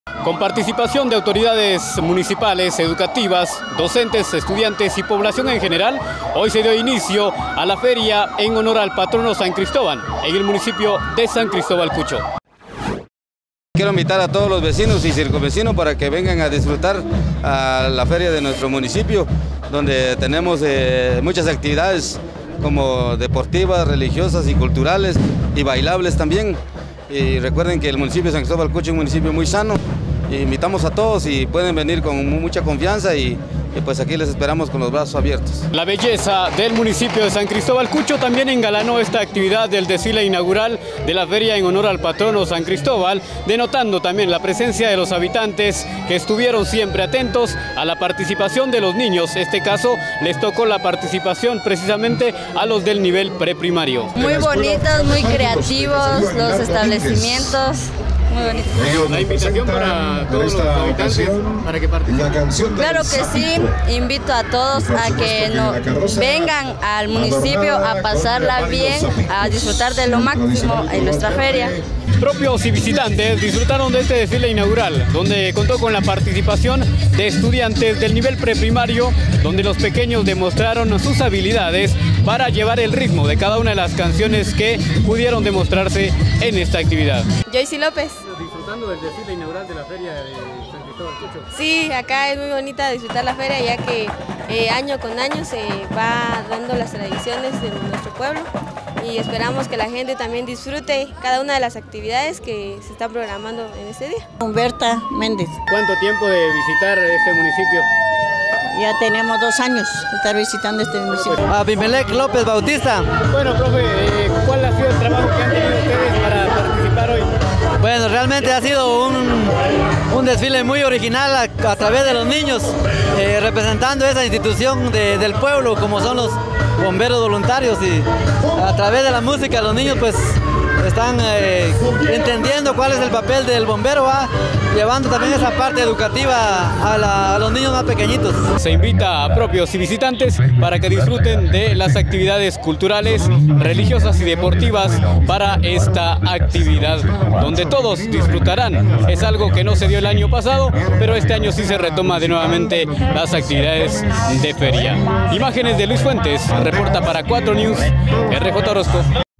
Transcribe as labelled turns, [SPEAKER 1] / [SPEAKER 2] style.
[SPEAKER 1] Con participación de autoridades municipales, educativas, docentes, estudiantes y población en general, hoy se dio inicio a la feria en honor al patrono San Cristóbal, en el municipio de San Cristóbal Cucho.
[SPEAKER 2] Quiero invitar a todos los vecinos y circunvecinos para que vengan a disfrutar a la feria de nuestro municipio, donde tenemos muchas actividades como deportivas, religiosas y culturales y bailables también. Y recuerden que el municipio de San Cristóbal Cucho es un municipio muy sano. Invitamos a todos y pueden venir con mucha confianza y pues aquí les esperamos con los brazos abiertos.
[SPEAKER 1] La belleza del municipio de San Cristóbal Cucho también engalanó esta actividad del desfile inaugural de la feria en honor al patrono San Cristóbal, denotando también la presencia de los habitantes que estuvieron siempre atentos a la participación de los niños. En este caso les tocó la participación precisamente a los del nivel preprimario.
[SPEAKER 3] Muy bonitos, muy creativos los establecimientos. Muy bonito.
[SPEAKER 1] La invitación para todos los habitantes para que participen.
[SPEAKER 3] Claro que sí, invito a todos a que vengan al municipio a pasarla bien, a disfrutar de lo máximo en nuestra feria.
[SPEAKER 1] Propios y visitantes disfrutaron de este desfile inaugural, donde contó con la participación de estudiantes del nivel preprimario, donde los pequeños demostraron sus habilidades para llevar el ritmo de cada una de las canciones que pudieron demostrarse en esta actividad.
[SPEAKER 3] Joyce López.
[SPEAKER 1] ¿Disfrutando del desfile inaugural de la feria de San Cristóbal Cucho?
[SPEAKER 3] Sí, acá es muy bonita disfrutar la feria, ya que año con año se va dando las tradiciones de nuestro pueblo. Y esperamos que la gente también disfrute cada una de las actividades que se están programando en este día.
[SPEAKER 4] Humberta Méndez.
[SPEAKER 1] ¿Cuánto tiempo de visitar este municipio?
[SPEAKER 4] Ya tenemos 2 años de estar visitando este municipio.
[SPEAKER 5] Abimelec López Bautista.
[SPEAKER 1] Bueno, profe, ¿cuál ha sido el trabajo que han tenido ustedes para participar hoy?
[SPEAKER 5] Bueno, realmente ha sido un desfile muy original a través de los niños, representando esa institución del pueblo como son los bomberos voluntarios, y a través de la música los niños pues están entendiendo cuál es el papel del bombero, llevando también esa parte educativa a los niños más pequeñitos.
[SPEAKER 1] Se invita a propios y visitantes para que disfruten de las actividades culturales, religiosas y deportivas para esta actividad, donde todos disfrutarán. Es algo que no se dio el año pasado, pero este año sí se retoma de nuevamente las actividades de feria. Imágenes de Luis Fuentes, reporta para 4 News, RJ Orozco.